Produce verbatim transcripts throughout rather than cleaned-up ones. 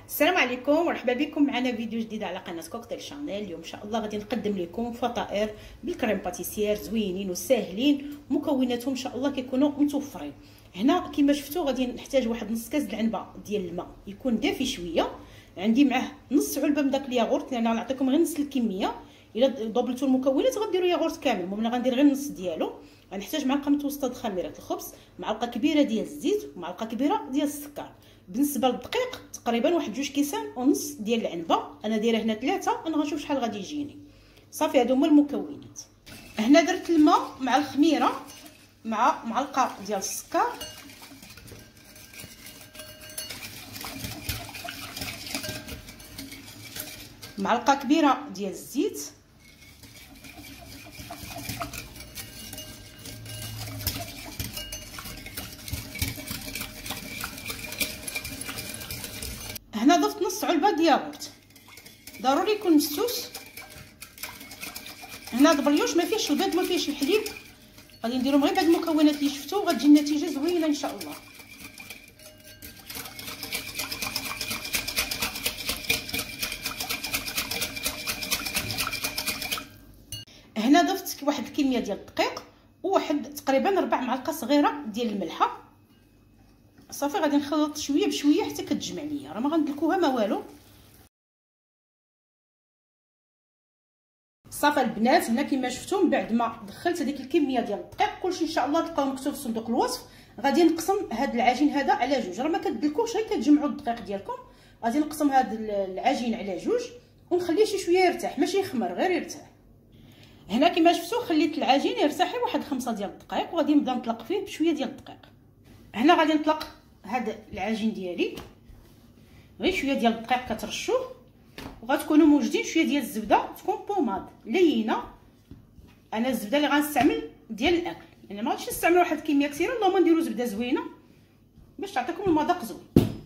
السلام عليكم، مرحبا بكم معنا فيديو جديد على قناه كوكتيل شانيل. اليوم ان شاء الله غادي نقدم لكم فطائر بالكريم باتيسير زوينين وساهلين، مكوناتهم ان شاء الله كيكونوا متوفرين. هنا كما شفتوا غادي نحتاج واحد نص كاس العنبه ديال الماء يكون دافي شويه، عندي معاه نص علبه من داك الياغورت لان غنعطيكم غير نص الكميه. الا ضبلتوا المكونات غديروا ياغورت كامل، المهم انا غندير غير النص ديالو. غنحتاج معلقه متوسطه د خميره الخبز، معلقه كبيره ديال الزيت، ومعلقه كبيره ديال السكر. بالنسبه للدقيق تقريبا واحد جوج كيسان ونص ديال العنبه، انا دايره هنا ثلاثه، انا غنشوف شحال غادي يجيني. صافي هادو هما المكونات. هنا درت الماء مع الخميره مع معلقه ديال السكر، معلقه كبيره ديال الزيت، هنا ضفت نص علبه ديال الياغورت، ضروري يكون مسوس. هنا البريوش ما فيهش البيض ما فيهش الحليب، غادي نديرهم غير بهاد المكونات اللي شفتوا، غتجي النتيجه زوينه ان شاء الله. هنا ضفت واحد الكميه ديال الدقيق وواحد تقريبا ربع معلقه صغيره ديال الملحه. صافي غادي نخلط شويه بشويه حتى كتجمع ليا، راه ما غندلكوها ما والو. صافي البنات، هنا كما شفتوا من بعد ما دخلت هذيك الكميه ديال الدقيق كلشي ان شاء الله تلقاو مكتوب في صندوق الوصف. غادي نقسم هذا العجين هذا على جوج، راه ما كتدلكوش غير كتجمعوا الدقيق ديالكم. غادي نقسم هذا العجين على جوج ونخليه شي شويه يرتاح، ماشي يخمر غير يرتاح. هنا كما شفتوا خليت العجين يرتاح واحد خمسة ديال الدقائق، وغادي نبدا نطلق فيه بشويه ديال الدقيق. هنا غادي نطلق هذا العجين ديالي، غير شويه ديال الدقيق كترشوه، وغتكونوا موجدين شويه ديال الزبده تكون بوماد لينه. انا الزبده اللي غنستعمل ديال الاكل، يعني ما غاديش نستعمل واحد الكميه كثيره، اللهم نديروا زبده زوينه باش تعطيكم المذاق زوين.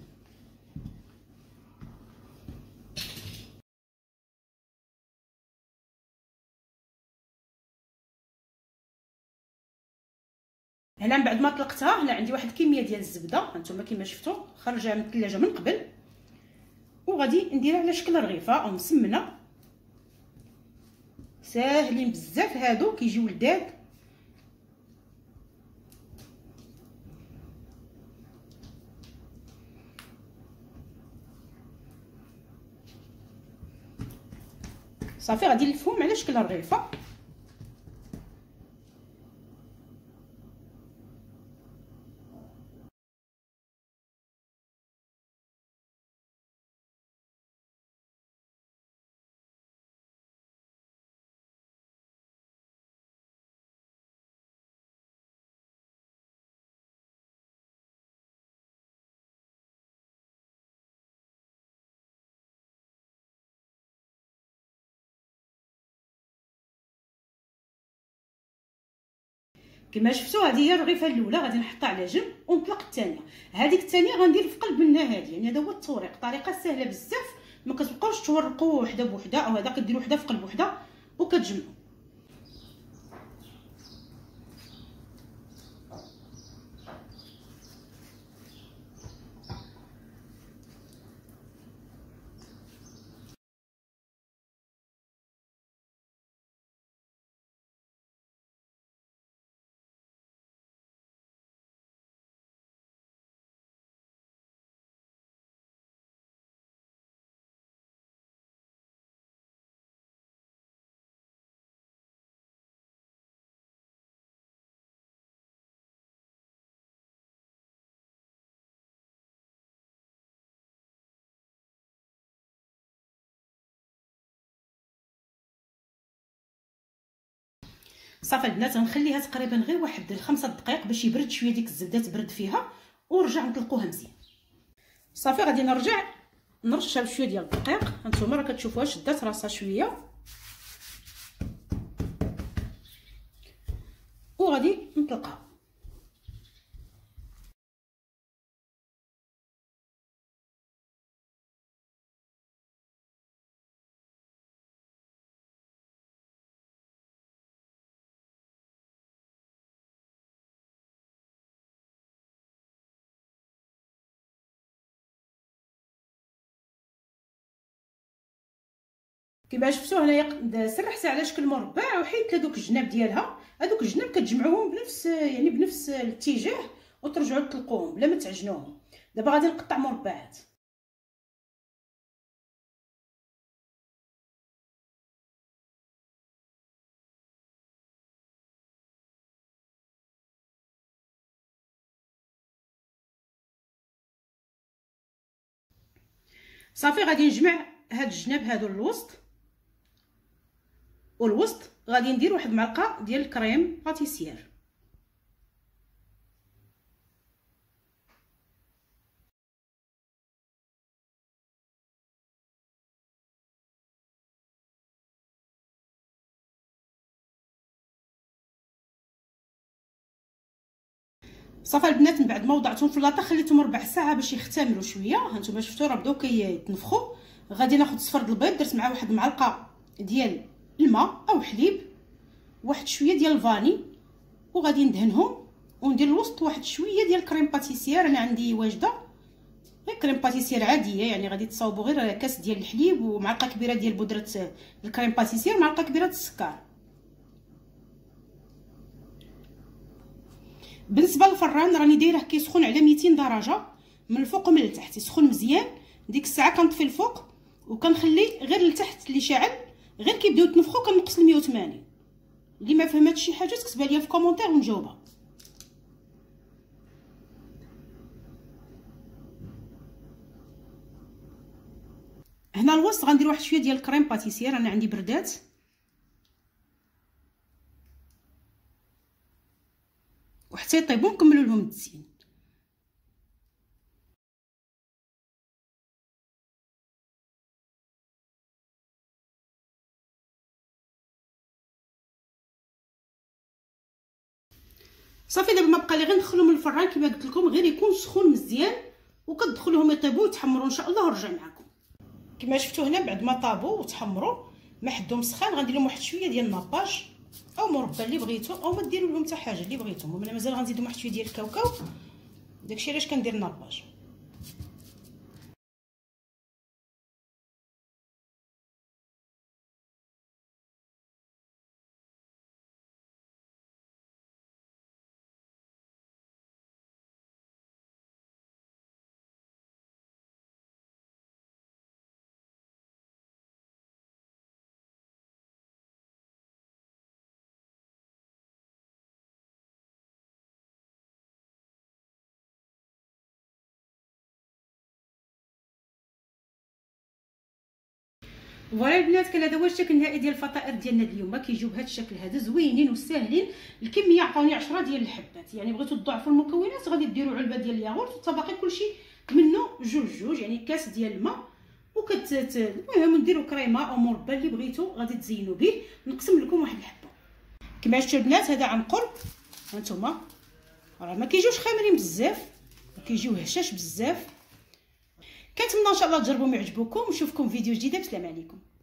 هنا من بعد ما طلقتها هنا عندي واحد الكميه ديال الزبده، هانتوما كما شفتوا خرجها من الثلاجه من قبل، وغادي نديرها على شكل رغيفه او مسمنه. ساهلين بزاف هادو كيجيو لذاذ. صافي غادي نلفهم على شكل رغيفه. كما شفتوا هذه هي الرغيفه الاولى، غادي نحطها على جنب ونطلق الثانيه. هذيك الثانيه غندير في قلب منها هذه، يعني هذا هو التوريق، طريقه سهله بزاف، ما كتبقاوش تورقوا وحده بوحده او هذا كديروا وحده في قلب وحده وكتجمعوا. صافي البنات غنخليها تقريبا غير واحد خمسة دقائق باش يبرد شويه، ديك الزبده تبرد فيها، ونرجع نطلقوها مزيان. صافي غادي نرجع نرشها بشويه ديال الدقيق، هانتوما راه كتشوفوها شدات راسها شويه، وغادي نطلقها. كما شفتوا هنايا سرحتها على شكل مربع وحيدت هذوك الجناب ديالها. هذوك الجناب كتجمعوهم بنفس يعني بنفس الاتجاه وترجعوا تطلقوهم بلا ما تعجنوهم. دابا غادي نقطع مربعات. صافي غادي نجمع هاد الجناب هادو الوسط، والوسط غادي ندير واحد المعلقه ديال الكريم باتيسير. صافي البنات من بعد ما وضعتهم في لاطه خليتهم ربع ساعه باش يختمروا شويه. هانتوما شفتوا راه بداو كيتنفخوا. غادي ناخذ صفر البيض، درت معاه واحد المعلقه ديال الماء او حليب، واحد شويه ديال الفاني، وغادي ندهنهم وندير الوسط واحد شويه ديال الكريم باتيسير. انا عندي واجده غير كريم باتيسير عاديه، يعني غادي تصاوبوا غير كاس ديال الحليب ومعلقه كبيره ديال بودره الكريم باتيسير ومعلقه كبيره السكر. بالنسبه للفران راني دايره كيسخن على ميتين درجه من الفوق ومن التحت، يسخن مزيان. ديك الساعه كنطفي الفوق وكنخلي غير لتحت اللي شاعل، غير كيبداو يتنفخوا كنقص ل مية وثمانين. اللي ما فهماتش شي حاجه تكتبها ليا في كومونتير ونجاوبها. هنا الوسط غندير واحد شويه ديال الكريم باتيسير، انا عندي بردات، وحتى يطيبوا نكملوا لهم التزيين. صافي دابا ما بقى لي غير ندخلهم للفران كما قلت لكم، غير يكون سخون مزيان وكتدخلوهم يطيبوا ويتحمروا ان شاء الله ونرجع معكم. كما شفتوا هنا بعد ما طابوا وتحمروا ما حدهم سخان غندير لهم واحد شويه ديال الناباج او مربى اللي بغيتو، او ما ديروا لهم حتى حاجه اللي بغيتو. انا مازال غنزيد واحد شويه ديال الكاوكاو، داكشي علاش كندير الناباج. فوالا البنات، كان هذا هو الشكل النهائي ديال الفطائر ديالنا اليوم. كيجيو بهذا الشكل هذا زوينين وساهلين. الكميه عطاوني عشرة ديال الحبات، يعني بغيتو تضاعفوا المكونات غادي ديروا علبه ديال الياغورت والطباقي كلشي منه جوج جوج، يعني كاس ديال الماء وكت المهم نديروا كريمه او مربى اللي بغيتو غادي تزينوا به. نقسم لكم واحد الحبه كما شفتوا البنات، هذا عنقر. هانتوما راه ما كيجيوش خامرين بزاف وكيجيو هشاش بزاف. كنتمنى ان شاء الله تجربوا ويعجبوكم، ونشوفكم فيديو جديد. بسلام عليكم.